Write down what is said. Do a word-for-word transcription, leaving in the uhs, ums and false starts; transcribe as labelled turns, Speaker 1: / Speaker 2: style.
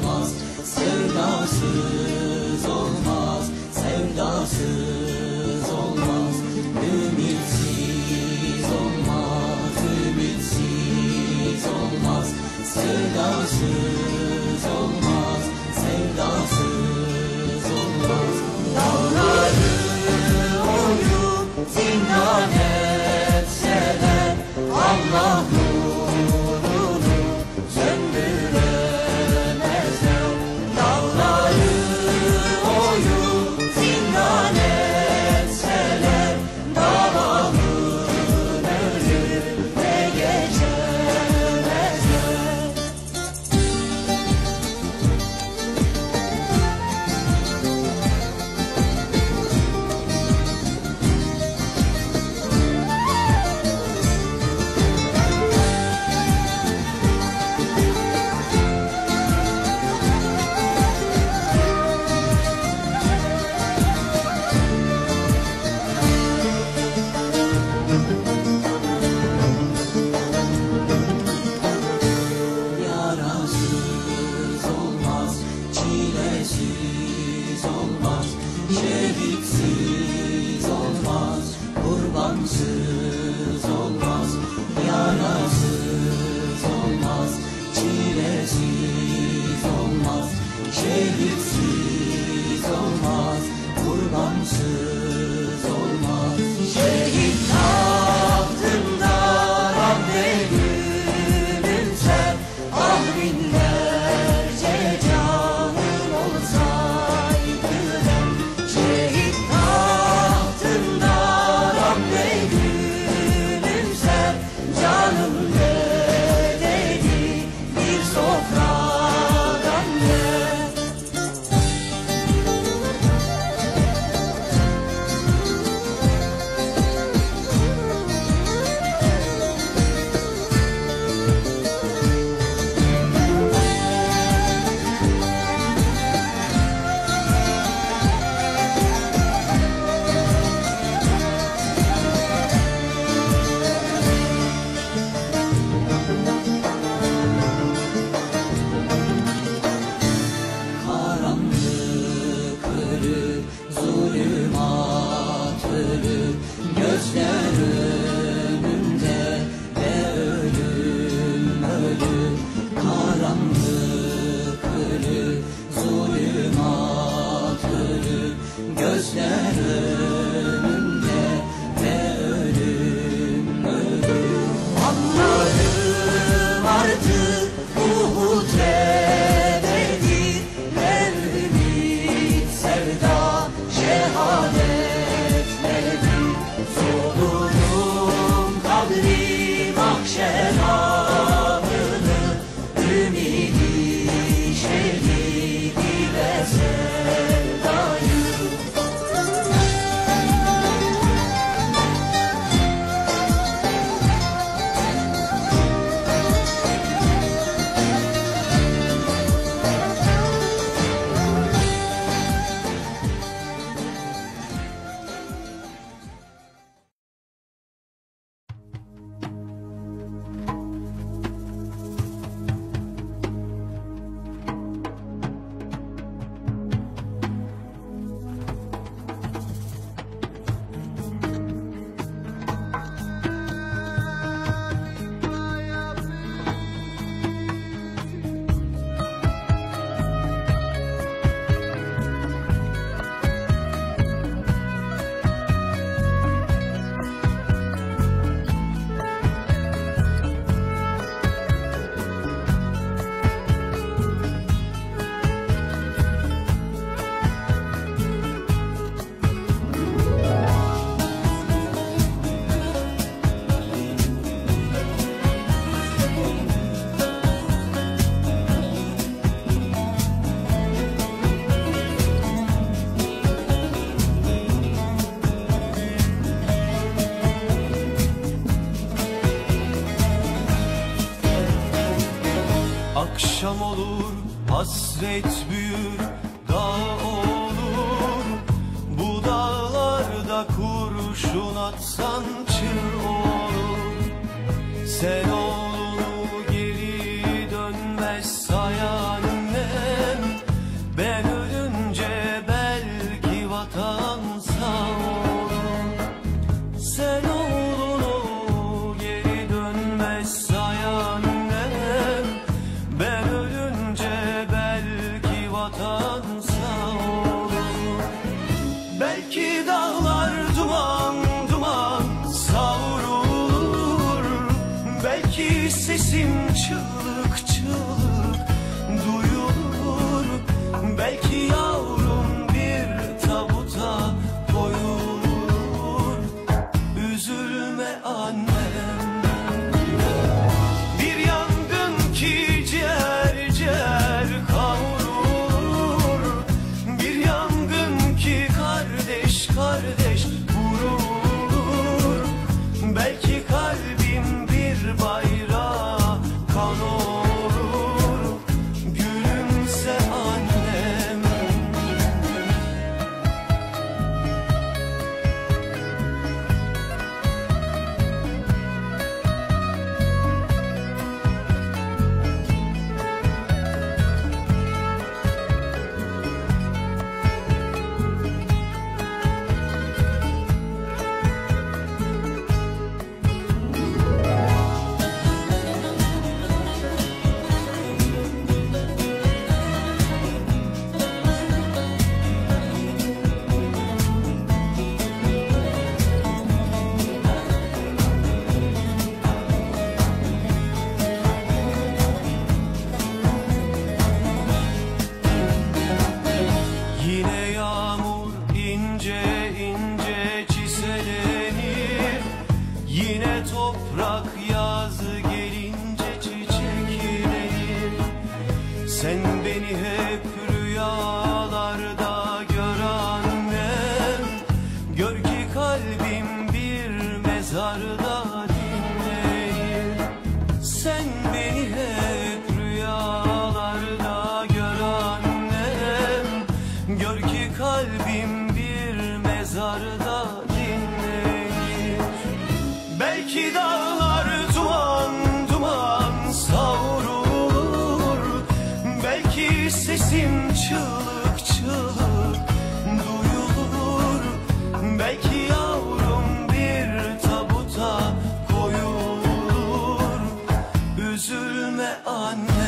Speaker 1: olmaz, sevdasız olmaz, sevdasız olmaz, ümitsiz olmaz, ümitsiz olmaz, sevdasız olmaz, sevdasız olmaz. Dağları oyup zindan etseler, Allah nurunu söndüremezler. Dağları oyup zindan etseler, davamın önüne geçemezler. Yarasız olmaz, çilesiz olmaz, şehitsiz olmaz, kurbansız olmaz. Yarasız olmaz, çilesiz olmaz, şehitsiz olmaz, kurbansız olmaz. Şehit tahtında Rabbe gülümser, ah binlerce canım olsaydı ben. Şehit tahtında Rabbe gülümser, canım bedeli bir sofradan yer. Karanlık ölü, zulümat ölü, gözler önünde ve ölüm ölü. Karanlık ölü, zulümat ölü, gözler önünde ve ölüm ölü. Anlarım artık Uhud ebedi, ümit, sevda, şehadetleri. Solurum kabri mahşer anını, ümidi, şehidi ve sevdayı.
Speaker 2: Akşam olur, hasret büyür, dağ olur. Bu dağlarda kurşun atsan çığ olur. Sen oğlunu geri dönmez sayan ne? Belki sesim çığlık çığlık duyulur, belki yavrum bir tabuta koyulur. Üzülme annem, bir yangın ki ciğer ciğer kavrulur, bir yangın ki kardeş kardeş vurulur. Belki kalbim bir bayrağa kan olur. Gülümse annem. Yine yağmur ince ince çiselenir, yine toprak yazı gelince çiçeklenir. Sen beni hep rüyalarda gör annem, gör ki kalbim bir mezarda dinlenir. Sen beni hep rüyalarda gör annem, gör ki kalbim bir mezarda dinlenir. Belki dağlar duman duman savrulur, belki sesim çığlık çığlık duyulur, belki yavrum bir tabuta koyulur. Üzülme anne.